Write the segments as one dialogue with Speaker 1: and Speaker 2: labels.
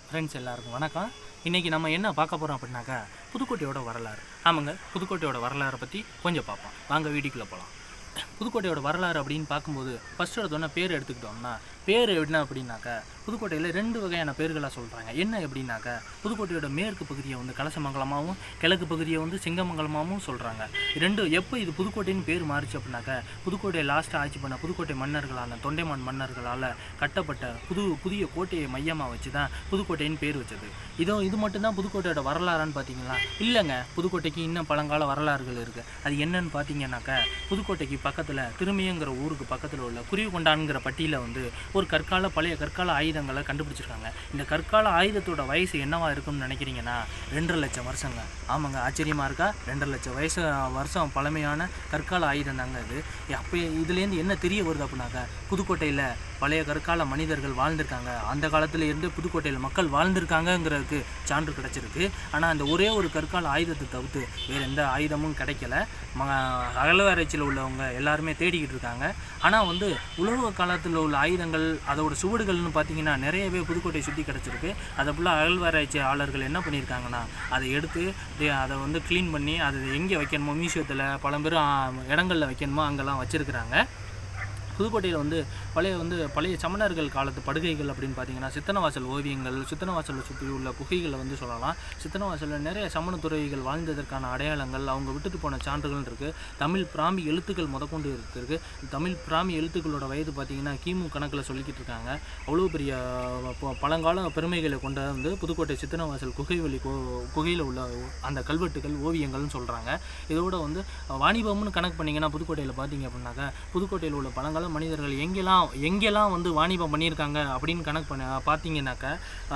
Speaker 1: Friends எல்லாருக்கும் வணக்கம். இன்றைக்கி நம்ம என்ன பார்க்க போகிறோம் அப்படின்னாக்கா புதுக்கோட்டையோட வரலாறு. ஆமாங்க, புதுக்கோட்டையோட வரலாறை பற்றி கொஞ்சம் பார்ப்போம். வாங்க வீடியோக்குள்ளே போகலாம். புதுக்கோட்டையோட வரலாறு அப்படின்னு பார்க்கும்போது ஃபஸ்ட்டு எடுத்தோன்னா பேர் எடுத்துக்கிட்டோம்னா பேர் என்ன அப்படின்னாக்கா புதுக்கோட்டையில் 2 வகையான பேர்களாக சொல்கிறாங்க. என்ன எப்படின்னாக்கா புதுக்கோட்டையோட மேற்கு பகுதியை வந்து கலசமங்கலமாகவும் கிழக்கு பகுதியை வந்து சிங்கமங்கலமாகவும் சொல்கிறாங்க. எப்போ இது புதுக்கோட்டைன்னு பேர் மாறிச்சு அப்படின்னாக்கா புதுக்கோட்டையை லாஸ்ட்டாக ஆட்சி பண்ண புதுக்கோட்டை மன்னர்களான தொண்டைமான் மன்னர்களால் கட்டப்பட்ட புதிய கோட்டையை மையமாக வச்சு தான் புதுக்கோட்டைன்னு பேர் வச்சது. இது மட்டும்தான் புதுக்கோட்டையோட வரலாறான்னு பார்த்தீங்களா? இல்லைங்க, புதுக்கோட்டைக்கு இன்னும் பழங்கால வரலாறுகள் இருக்குது. அது என்னன்னு பார்த்தீங்கன்னாக்கா புதுக்கோட்டைக்கு பக்கத்தில் திருமியங்கிற ஊருக்கு பக்கத்தில் உள்ள குருவிகொண்டான்கிற பட்டியில் வந்து ஒரு பழைய கற்கால ஆயுதங்களை கண்டுபிடிச்சிருக்காங்க. இந்த கற்கால ஆயுதத்தோட வயசு என்னவா இருக்குன்னு நினைக்கிறீங்கன்னா 2.5 லட்சம் வருஷங்க. ஆமாங்க, ஆச்சரியமாக இருக்கா? 2.5 லட்சம் வருஷம் பழமையான கற்கால ஆயுதம் தாங்க இது. அப்போ இதுலேருந்து என்ன தெரிய வருது அப்படின்னாக்கா புதுக்கோட்டையில் பழைய கற்கால மனிதர்கள் வாழ்ந்திருக்காங்க. அந்த காலத்தில் இருந்து புதுக்கோட்டையில் மக்கள் வாழ்ந்திருக்காங்கங்கிறதுக்கு சான்று கிடச்சிருக்கு. ஆனால் அந்த ஒரே ஒரு கற்கால ஆயுதத்தை தவிர்த்து வேறு எந்த ஆயுதமும் கிடைக்கல. அகழ்வாராய்ச்சியில் உள்ளவங்க எல்லாருமே தேடிக்கிட்டு இருக்காங்க. ஆனால் வந்து உலக காலத்தில் உள்ள ஆயுதங்கள் அதோட சுவடுகள்னு பார்த்தீங்கன்னா நிறையவே புதுக்கோட்டை சுற்றி கிடச்சிருக்கு. அதை ஃபுல்லாக அகழ்வாராய்ச்சியாளர்கள் என்ன பண்ணியிருக்காங்கன்னா அதை எடுத்து அதை வந்து க்ளீன் பண்ணி அதை எங்கே வைக்கணுமோ மியூசியத்தில் பல பேரும் இடங்களில் வைக்கணுமோ அங்கெல்லாம் வச்சுருக்குறாங்க. புதுக்கோட்டையில் வந்து பழைய சமணர்கள் காலத்து படுகைகள் அப்படின்னு பார்த்தீங்கன்னா சித்தனவாசல் ஓவியங்கள், சித்தனவாசலை சுற்றி உள்ள குகைகளை வந்து சொல்லலாம். சித்தனவாசலில் நிறைய சமண துறவிகள் வாழ்ந்ததற்கான அடையாளங்கள், அவங்க விட்டுட்டு போன சான்றுகள் இருக்குது. தமிழ் பிராமி எழுத்துக்கள் முதற்கொண்டு இருக்குது. தமிழ் பிராமி எழுத்துக்களோட வயது பார்த்திங்கன்னா கிமு கணக்கில் சொல்லிக்கிட்டு இருக்காங்க. அவ்வளோ பெரிய பழங்கால பெருமைகளை கொண்ட வந்து புதுக்கோட்டை சித்தனவாசல் குகையில் உள்ள அந்த கல்வெட்டுகள் ஓவியங்கள்னு சொல்கிறாங்க. இதோட வந்து வாணிபம்னு கணக்கு பண்ணிங்கன்னா புதுக்கோட்டையில் பார்த்தீங்க அப்படின்னாக்கா புதுக்கோட்டையில் உள்ள பழங்கால மனிதர்கள் எங்கெல்லாம் வந்து வாணிபம் பண்ணியிருக்காங்க அப்படின்னு கணக்கு பார்த்தீங்கன்னாக்கா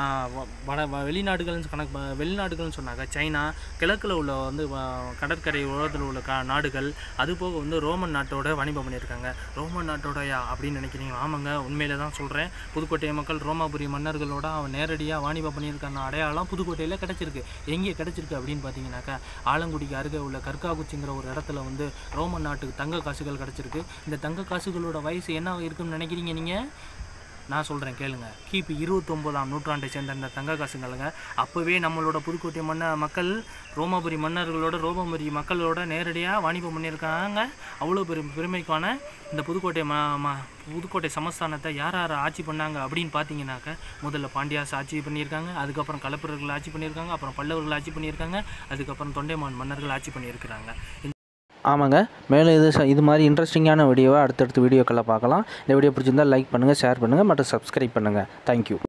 Speaker 1: வெளிநாடுகள்னு சொன்னாக்கா சைனா, கிழக்கில் உள்ள வந்து கடற்கரை உலகத்தில் உள்ள நாடுகள், அது போக வந்து ரோமன் நாட்டோட வாணிபம் பண்ணியிருக்காங்க. ரோமன் நாட்டோடயா அப்படின்னு நினைக்கிறீங்க? ஆமாங்க, உண்மையில தான் சொல்கிறேன். புதுக்கோட்டை மக்கள் ரோமாபுரி மன்னர்களோட அவன் நேரடியாக வாணிபம் பண்ணியிருக்கான அடையாளம் புதுக்கோட்டையில் கிடச்சிருக்கு. எங்கே கிடச்சிருக்கு அப்படின்னு பார்த்தீங்கன்னாக்கா ஆலங்குடிக்கு அருகே உள்ள கற்காகுச்சிங்கிற ஒரு இடத்துல வந்து ரோமன் நாட்டுக்கு தங்க காசுகள் கிடச்சிருக்கு. இந்த தங்க காசுகளோட வயசு என்ன இருக்குன்னு நினைக்கிறீங்க நீங்கள்? நான் சொல்கிறேன் கேளுங்க. கிபி 29ஆம் நூற்றாண்டை சேர்ந்த இந்த தங்க காசுங்களுங்க. அப்போவே நம்மளோட புதுக்கோட்டை மக்கள் ரோமாபுரி மக்களோட நேரடியாக வாணிபம் பண்ணியிருக்காங்க. அவ்வளோ பெருமைக்கான இந்த புதுக்கோட்டை சமஸ்தானத்தை யார் ஆட்சி பண்ணாங்க அப்படின்னு பார்த்தீங்கன்னாக்கா முதல்ல பாண்டியாஸ் ஆட்சி பண்ணியிருக்காங்க, அதுக்கப்புறம் களப்பிரர்கள் ஆட்சி பண்ணியிருக்காங்க, அப்புறம் பல்லவர்கள் ஆட்சி பண்ணியிருக்காங்க, அதுக்கப்புறம் தொண்டைமான் மன்னர்கள் ஆட்சி பண்ணியிருக்கிறாங்க.
Speaker 2: ஆமாங்க, மேலும் இது மாதிரி இன்ட்ரெஸ்டிங்கான வீடியோவை அடுத்தடுத்த வீடியோக்களை பார்க்கலாம். இந்த வீடியோ பிடிச்சிருந்தால் லைக் பண்ணுங்கள், ஷேர் பண்ணுங்கள் மற்றும் சப்ஸ்கிரைப் பண்ணுங்கள். தேங்க்யூ.